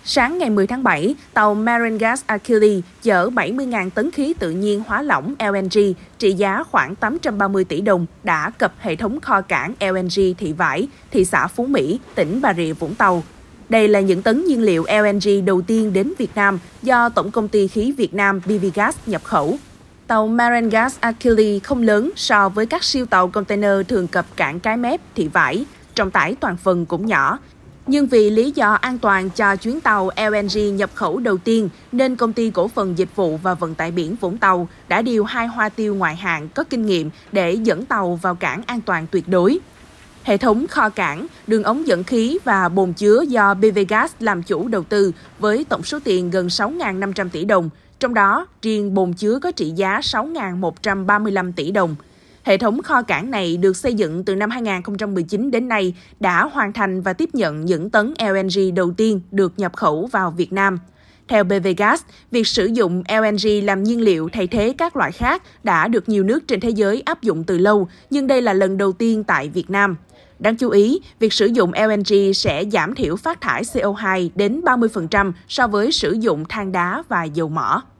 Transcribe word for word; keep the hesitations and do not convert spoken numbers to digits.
Sáng ngày mười tháng bảy, tàu Marine Gas Achilles chở bảy mươi nghìn tấn khí tự nhiên hóa lỏng L N G trị giá khoảng tám trăm ba mươi tỷ đồng đã cập hệ thống kho cảng L N G Thị Vải, thị xã Phú Mỹ, tỉnh Bà Rịa Vũng Tàu. Đây là những tấn nhiên liệu L N G đầu tiên đến Việt Nam do Tổng công ty khí Việt Nam B V Gas nhập khẩu. Tàu Marine Gas Achilles không lớn so với các siêu tàu container thường cập cảng Cái Mép, Thị Vải, trọng tải toàn phần cũng nhỏ. Nhưng vì lý do an toàn cho chuyến tàu L N G nhập khẩu đầu tiên, nên Công ty Cổ phần Dịch vụ và Vận tải biển Vũng Tàu đã điều hai hoa tiêu ngoại hạng có kinh nghiệm để dẫn tàu vào cảng an toàn tuyệt đối. Hệ thống kho cảng, đường ống dẫn khí và bồn chứa do B V Gas làm chủ đầu tư với tổng số tiền gần sáu nghìn năm trăm tỷ đồng, trong đó riêng bồn chứa có trị giá sáu nghìn một trăm ba mươi lăm tỷ đồng. Hệ thống kho cảng này được xây dựng từ năm hai nghìn không trăm mười chín đến nay đã hoàn thành và tiếp nhận những tấn L N G đầu tiên được nhập khẩu vào Việt Nam. Theo B V Gas, việc sử dụng L N G làm nhiên liệu thay thế các loại khác đã được nhiều nước trên thế giới áp dụng từ lâu, nhưng đây là lần đầu tiên tại Việt Nam. Đáng chú ý, việc sử dụng L N G sẽ giảm thiểu phát thải C O hai đến ba mươi phần trăm so với sử dụng than đá và dầu mỏ.